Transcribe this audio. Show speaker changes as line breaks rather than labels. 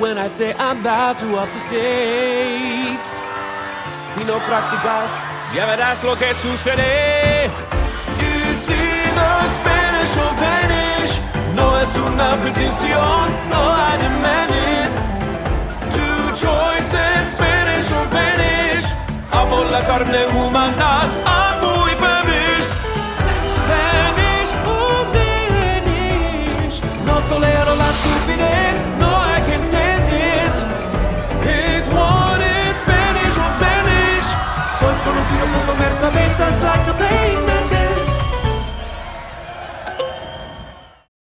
when I say I'm about to up the stakes. Si no practicas, ya verás lo que sucede. It's either Spanish or vanish. No es una petición, no I demand it. Two choices, Spanish or vanish. Amo la carne humana.